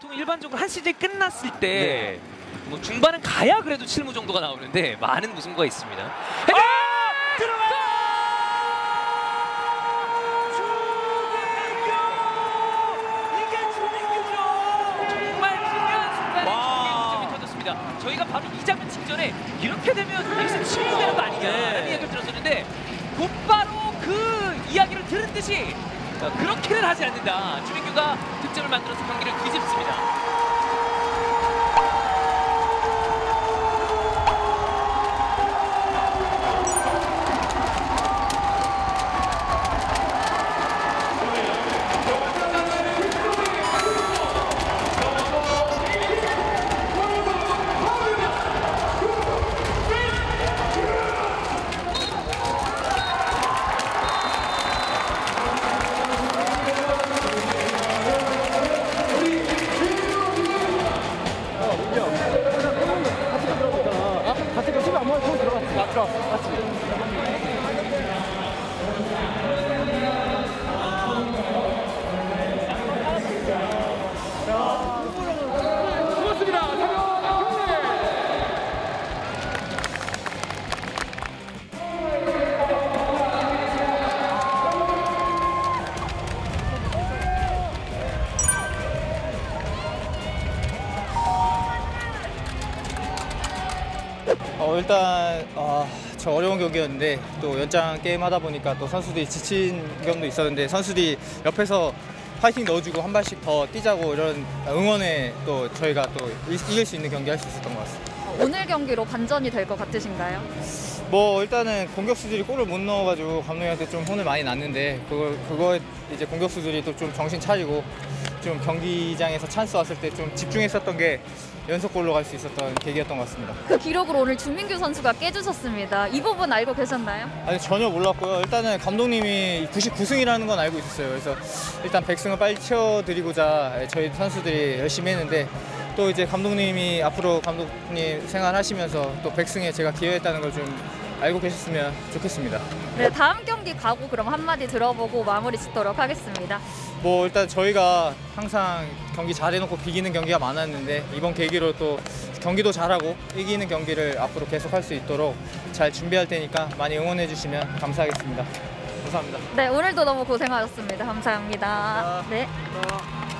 보통 일반적으로 한 시즌이 끝났을 때 뭐 중반은 가야 그래도 7무 정도가 나오는데 많은 무승부가 있습니다. 헤더! 들어가! 주민규! 이게 주민규죠! 정말 중요한 순간에 주민규 득점이 터졌습니다. 저희가 바로 이 장면 직전에 이렇게 되면 넥슨 치고 되는 거 아니냐라는 이야기를 들었었는데 곧바로 그 이야기를 들은 듯이 그렇게는 하지 않는다. 주민규가 득점을 만들어서 경기를 뒤집습니다. 일단 저 어려운 경기였는데 또 연장 게임 하다 보니까 또 선수들이 지친 경우도 있었는데 선수들이 옆에서 파이팅 넣어주고 한 발씩 더 뛰자고 이런 응원에 또 저희가 또 이길 수 있는 경기 할 수 있었던 것 같습니다. 오늘 경기로 반전이 될 것 같으신가요? 뭐 일단은 공격수들이 골을 못 넣어가지고 감독님한테 좀 혼을 많이 났는데 그거 이제 공격수들이 또 좀 정신 차리고 좀 경기장에서 찬스 왔을 때 좀 집중했었던 게 연속골로 갈 수 있었던 계기였던 것 같습니다. 그 기록으로 오늘 주민규 선수가 깨주셨습니다. 이 부분 알고 계셨나요? 아니 전혀 몰랐고요. 일단은 감독님이 99승이라는 건 알고 있었어요. 그래서 일단 100승을 빨리 채워드리고자 저희 선수들이 열심히 했는데 또 이제 감독님이 앞으로 감독님 생활하시면서 또 100승에 제가 기여했다는 걸 좀 알고 계셨으면 좋겠습니다. 네, 다음 경기 가고 그럼 한마디 들어보고 마무리 짓도록 하겠습니다. 뭐 일단 저희가 항상 경기 잘해놓고 비기는 경기가 많았는데 이번 계기로 또 경기도 잘하고 이기는 경기를 앞으로 계속할 수 있도록 잘 준비할 테니까 많이 응원해 주시면 감사하겠습니다. 감사합니다. 네, 오늘도 너무 고생하셨습니다. 감사합니다. 네.